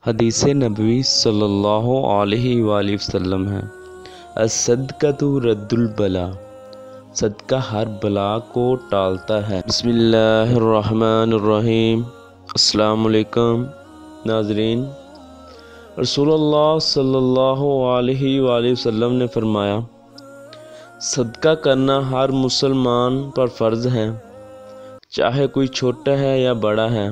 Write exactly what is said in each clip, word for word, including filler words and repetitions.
حدیث نبوی صلی اللہ علیہ وآلہ وسلم ہے، الصدقۃ رد البلا، صدقہ ہر بلا کو ٹالتا ہے۔ بسم اللہ الرحمن الرحیم۔ السلام علیکم ناظرین، رسول اللہ صلی اللہ علیہ وآلہ وسلم نے فرمایا، صدقہ کرنا ہر مسلمان پر فرض ہے، چاہے کوئی چھوٹا ہے یا بڑا ہے۔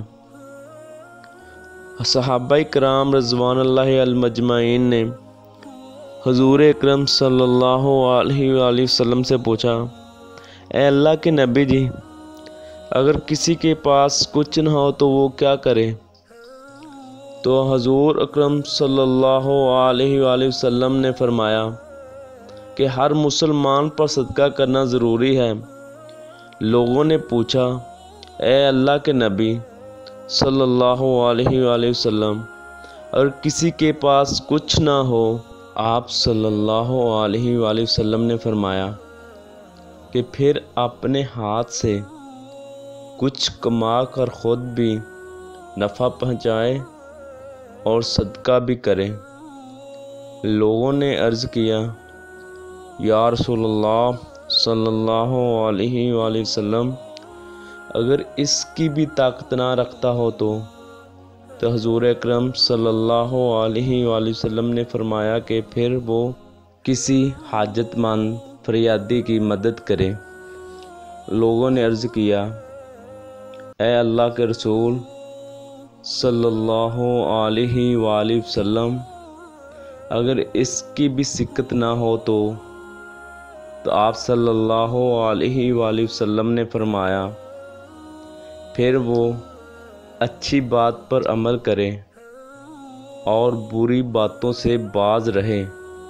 صحابہ کرام رضوان اللہ علیہم اجمعین نے حضور اکرم صلی اللہ علیہ وآلہ وسلم سے پوچھا، اے اللہ کے نبی جی، اگر کسی کے پاس کچھ نہ ہو تو وہ کیا کرے؟ تو حضور اکرم صلی اللہ علیہ وآلہ وسلم نے فرمایا کہ ہر مسلمان پر صدقہ کرنا ضروری ہے۔ لوگوں نے پوچھا، اے اللہ کے نبی صلی اللہ علیہ وآلہ وسلم، اگر کسی کے پاس کچھ نہ ہو؟ آپ صلی اللہ علیہ وآلہ وسلم نے فرمایا کہ پھر اپنے ہاتھ سے کچھ کما کر خود بھی نفع پہنچائے اور صدقہ بھی کرے۔ لوگوں نے عرض کیا، یا رسول اللہ صلی اللہ علیہ وآلہ وسلم، اگر اس کی بھی طاقت نہ رکھتا ہو تو تو حضور اکرم صلی اللہ علیہ وآلہ وسلم نے فرمایا کہ پھر وہ کسی حاجت مند فریادی کی مدد کرے۔ لوگوں نے عرض کیا، اے اللہ کے رسول صلی اللہ علیہ وآلہ وسلم، اگر اس کی بھی سکت نہ ہو تو تو آپ صلی اللہ علیہ وآلہ وسلم نے فرمایا پھر وہ اچھی بات پر عمل کرے اور بری باتوں سے باز رہے،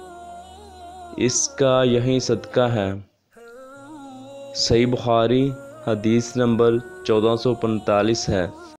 اس کا یہی صدقہ ہے۔ صحیح بخاری حدیث نمبر چودہ سو پینتالیس ہے۔